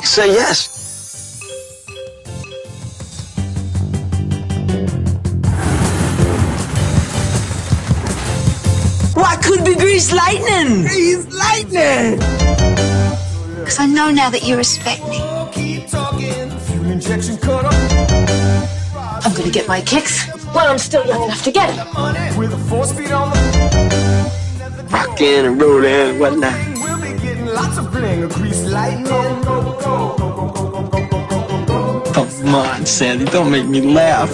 Say yes. Why could be Grease Lightning? Grease Lightning! Because I know now that you respect me. I'm gonna get my kicks while I'm still young enough to get them. Rockin' and rollin' and whatnot. Come on, Sandy, don't make me laugh.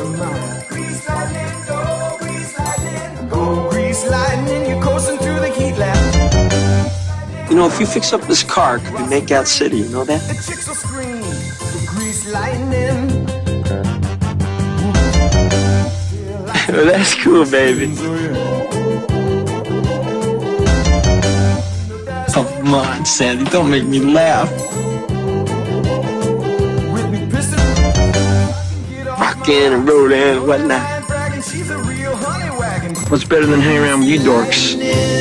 You know, if you fix up this car, could we make that city? You know that? That's cool, baby. Come on, Sandy, don't make me laugh. Rockin' and rollin' and whatnot. What's better than hanging around with you dorks?